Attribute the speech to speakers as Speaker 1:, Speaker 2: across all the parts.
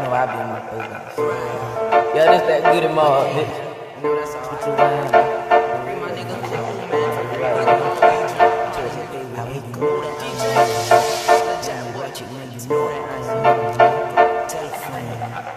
Speaker 1: know I be in my place. Yeah, that's that good in my heart, bitch. You know that's all. What you want? Bring my nigga cool, man. How he go to DJ? The jam boy, you know that. Tell a friend.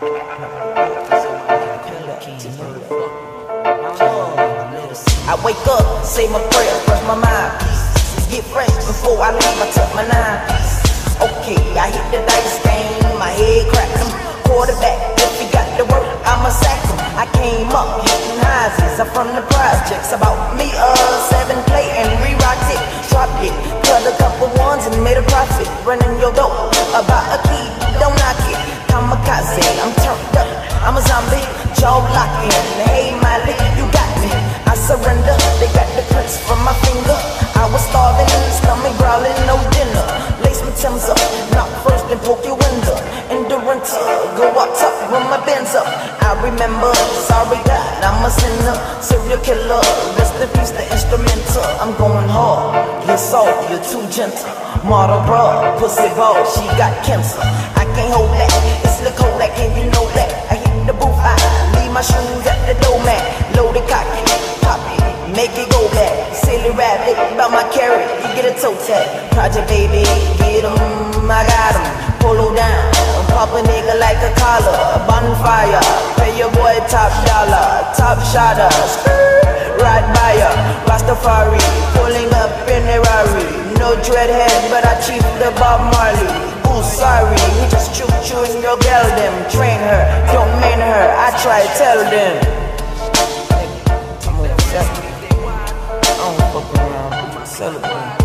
Speaker 1: I wake up, say my prayers, brush my mind. Get fresh before I leave, I tuck my 9-piece. Okay, I hit the dice game, my head cracks. Quarterback, if he got the work, I'ma sack him. I came up hitting houses, I'm from the projects. About me, 7 play and re-rocked it. Dropped it, cut a couple ones and made a profit. Running your dope, about a key, don't knock it. Kamikaze, I'm turned up, I'm a zombie, jaw locking. Hey Miley, you got me, I surrender. They got the prints from my finger. I was starving, stomach growling, no dinner. Lace my Timbs up, knock first and poke your window. In the winter, go up top, run my Benz up. I remember, sorry God, I'm a sinner. Serial killer, rest in peace, the instrumental. I'm going hard, you're soft, you're too gentle. Model bra, pussy ball, she got cancer. I can't hold that, it's the Kodak, and you know that. I hit the booth, I leave my shoes at the door, man. Load it, cock it, pop it, make it go back. Silly rabbit, about my carrot, you get a toe tag. Project baby, get 'em, I got 'em. Polo down, pop a nigga like a collar. Bonfire, pay your boy top dollar. Top shotter, ride by ya. Rastafari, pulling up in a Rari. No dreadhead, but I chief the Bob Marley. Ooh, sorry, he just choo-chooing your girl them. Train her, don't mean her, I try tell them. I'm on 7. I don't fuck around, celebrate.